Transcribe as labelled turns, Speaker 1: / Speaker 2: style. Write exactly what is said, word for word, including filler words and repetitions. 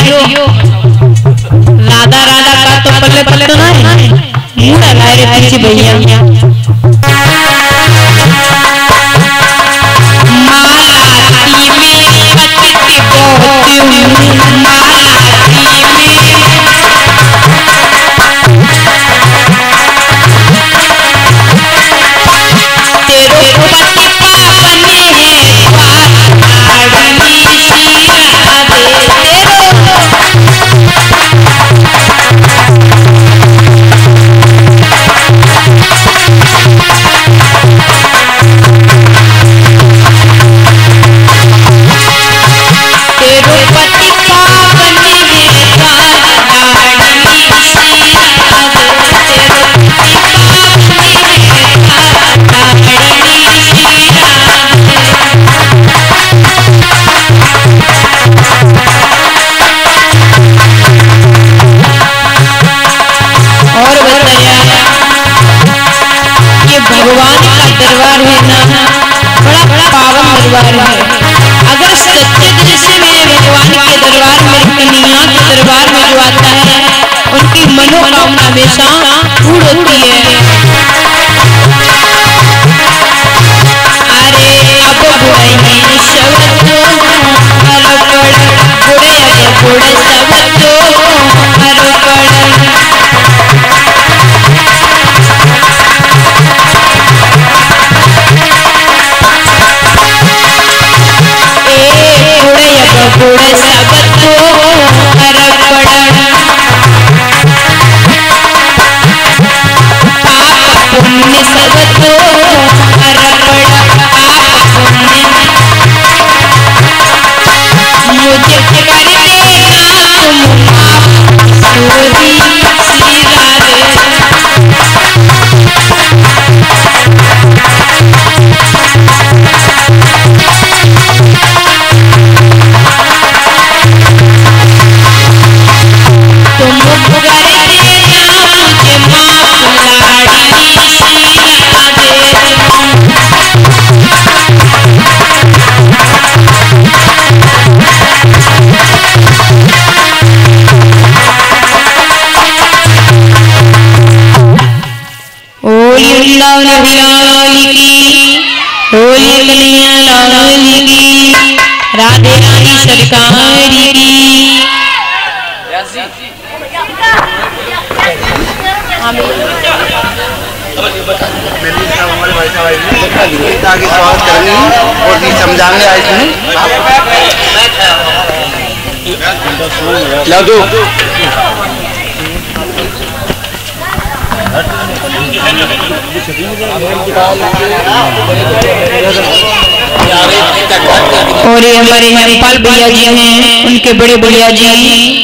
Speaker 1: जियो राधा राधा का तो पल्ले पल्ले तो नहीं मुड़ा लाए रे पीछे भैया मालाती में पतित बहुत मालाती में तेरे पति पावन है पाड़ी शीरा दे भगवान का दरबार है ना बड़ा बड़ा पावन दरबार है। अगर सच्चे दिल से मैं भगवान के दरबार में कन्हैया के दरबार में जो आता है उनकी मनोकामना हमेशा पूर्ण होती है। अरे अब बुढ़ाई शब्द हर पड़ बुढ़े अब बुढ़े शब्द हर पड़ बुढ़े सब तो हर पड़ पाप पुण्य सब तो हर पड़ पाप पुण्य मुझे कर देना तुम माफ सूरी सीरा राधे रानी सरकार की
Speaker 2: आगे स्वागत करेंगे और भी समझाने आए थे लादो
Speaker 1: और ये हमारे हरिपाल भैया जी हैं उनके बड़े भैया जी